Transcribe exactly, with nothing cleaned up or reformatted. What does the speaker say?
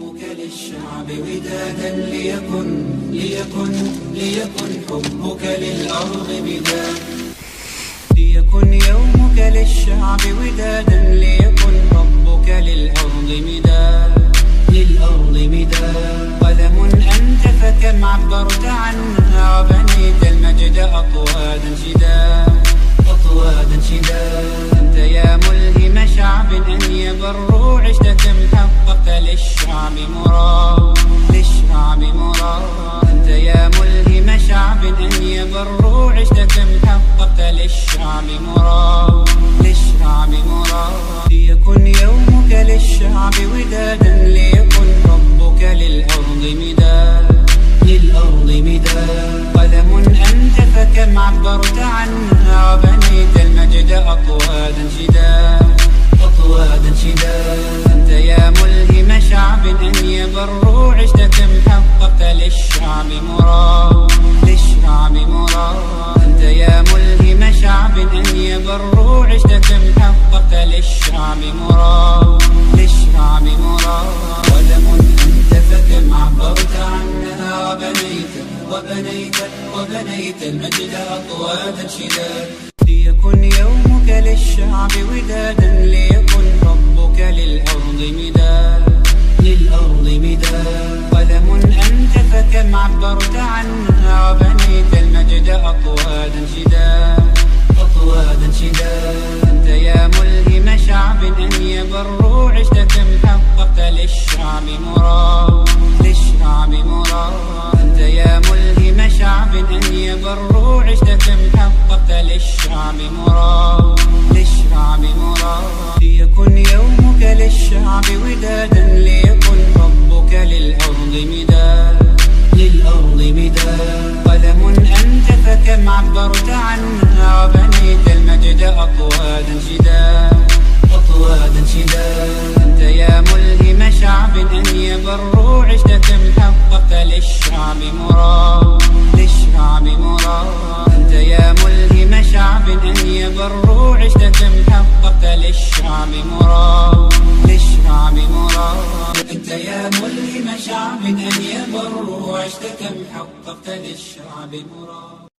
حبك للشعب ودادا ليكن ليكن ليكن حبك للأرض مداد. ليكن يومك للشعب ودادا ليكن حبك للأرض مداد للأرض مداد. قلم أنت فكم عبرت عنها وبنيت المجد أطوادا شداد أطوادا شداد. أنت يا ملهم شعب أن يبروا عشت كم حققت للشعب مراد للشعب مراد. أنت يا ملهم شعب أن يبروا عشت كم حققت للشعب مراد للشعب مراد. ليكن يومك للشعب ودادا ليكن حبك للأرض مداد للأرض مداد. قلم أنت فكم عبرت عنها وبنيت المجد أطوادا شداد أطوادا شداد. أنت يا ملهم شعب أن يبروا عشت كم حققت للشعب مراد للشعب مراد. أنت يا ملهم شعب أن يبروا عشت كم حققت للشعب مراد للشعب مراد. قلم أنت فكم عبرت عنها وبنيت وبنيت وبنيت المجد أطوادا شداد. ليكن يومك للشعب ودادا ليكن حبك للأرض مداد للأرض مداد. قلم أنت فكم عبرت عنها وبنيت المجد أطوادا شداد أطوادا شداد. أنت يا ملهم شعب أن يبروا عشت كم حققت للشعب مراد للشعب مراد. أنت يا ملهم شعب أن يبروا عشت كم حققت للشعب مراد للشعب مراد. ليكن يومك للشعب ودادا ليكن حبك للأرض مداد للأرض مداد. قلم أنت فكم عبرت عنها وبنيت المجد أطوادا شداد أطوادا شداد. أنت يا ملهم شعب أن يبروا عشت كم حققت للشعب مراد للشعب مراد. أنت يا ملهم شعب أن يبروا عشت كم حققت للشعب مراد للشعب مراد. أنت يا ملهم شعب أن يبروا عشت كم حققت للشعب مراد.